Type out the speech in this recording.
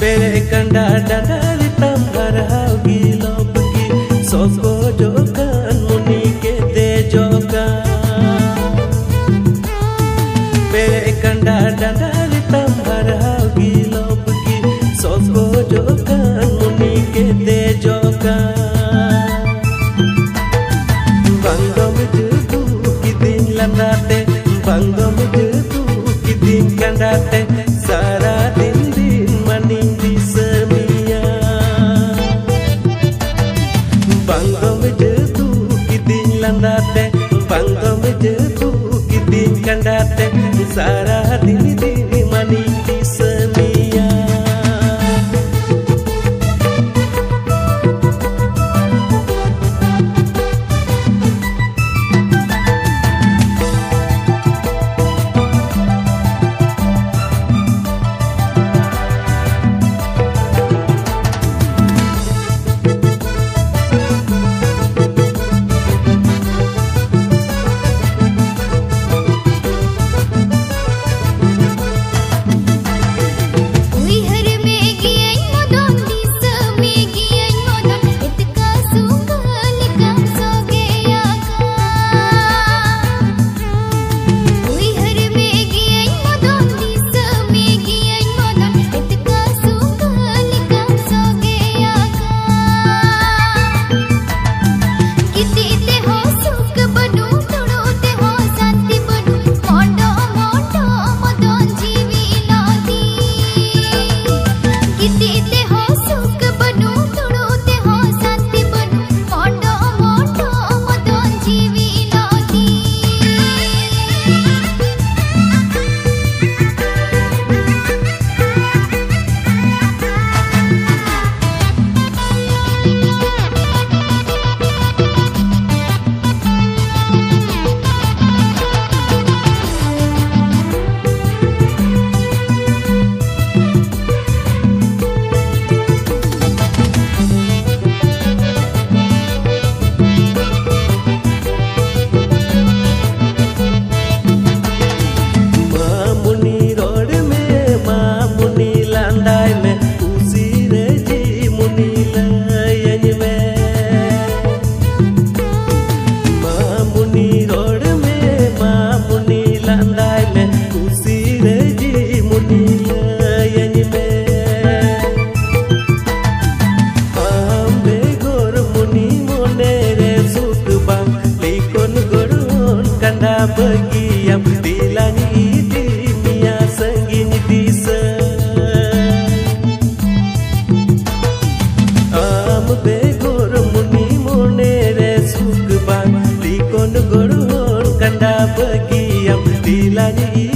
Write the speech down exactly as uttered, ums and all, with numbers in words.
Bere kanda dandali tambar hau gilo pergi soko jokan muni ke de jokan. Bere kanda dandali tambar hau gilo pergi soko jokan muni ke de jokan. Bangdom jebu kidin landate bangdom jebu kidin kandate sara din din maning di semia. Bangdom jebu kidin landate bangdom jebu kidin kandate sara din din maning di semia. Bergiam di langit dunia senggini bisa am begor muni monere suk bang likon gorhon kanda bergiam di langit